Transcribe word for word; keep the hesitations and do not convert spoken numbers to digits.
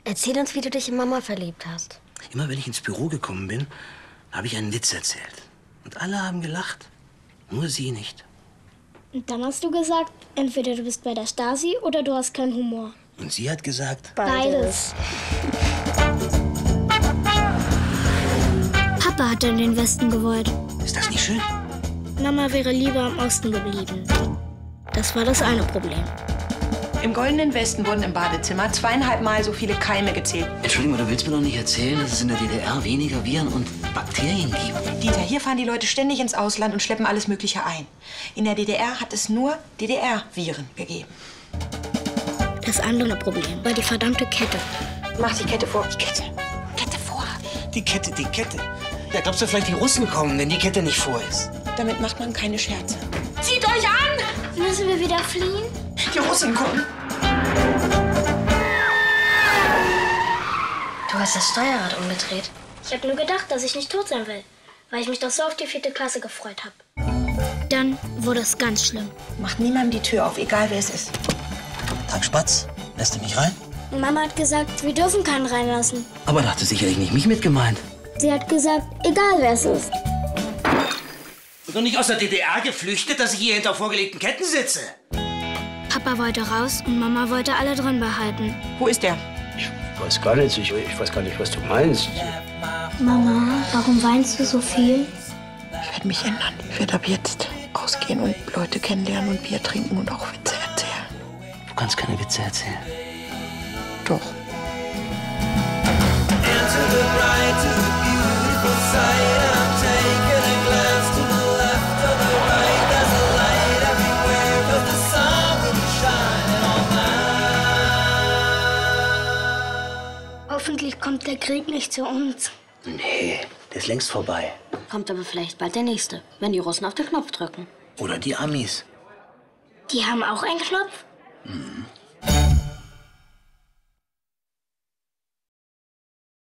Erzähl uns, wie du dich in Mama verliebt hast. Immer wenn ich ins Büro gekommen bin, habe ich einen Witz erzählt. Und alle haben gelacht. Nur sie nicht. Und dann hast du gesagt, entweder du bist bei der Stasi oder du hast keinen Humor. Und sie hat gesagt... Beides. Papa hat in den Westen gewollt. Ist das nicht schön? Mama wäre lieber im Osten geblieben. Das war das eine Problem. Im Goldenen Westen wurden im Badezimmer zweieinhalb Mal so viele Keime gezählt. Entschuldigung, du willst mir doch nicht erzählen, dass es in der D D R weniger Viren und Bakterien gibt? Dieter, hier fahren die Leute ständig ins Ausland und schleppen alles Mögliche ein. In der D D R hat es nur D D R-Viren gegeben. Das andere Problem war die verdammte Kette. Mach die Kette vor. Die Kette. Kette vor. Die Kette, die Kette. Ja, glaubst du vielleicht, die Russen kommen, wenn die Kette nicht vor ist? Damit macht man keine Scherze. Zieht euch an! Müssen wir wieder fliehen? Die Russen kommen. Du hast das Steuerrad umgedreht. Ich habe nur gedacht, dass ich nicht tot sein will, weil ich mich doch so auf die vierte Klasse gefreut habe. Dann wurde es ganz schlimm. Macht niemandem die Tür auf, egal wer es ist. Tag Spatz, lässt du mich rein? Mama hat gesagt, wir dürfen keinen reinlassen. Aber da hatte sicherlich nicht mich mit gemeint. Sie hat gesagt, egal wer es ist. Ich bin doch nicht aus der D D R geflüchtet, dass ich hier hinter vorgelegten Ketten sitze. Papa wollte raus und Mama wollte alle drin behalten. Wo ist der? Ich weiß gar nicht, ich, ich weiß gar nicht, was du meinst. Mama, warum weinst du so viel? Ich werde mich ändern. Ich werde ab jetzt ausgehen und Leute kennenlernen und Bier trinken und auch Witze erzählen. Du kannst keine Witze erzählen. Doch. Hoffentlich kommt der Krieg nicht zu uns. Nee, der ist längst vorbei. Kommt aber vielleicht bald der nächste, wenn die Russen auf den Knopf drücken. Oder die Amis. Die haben auch einen Knopf? Mhm.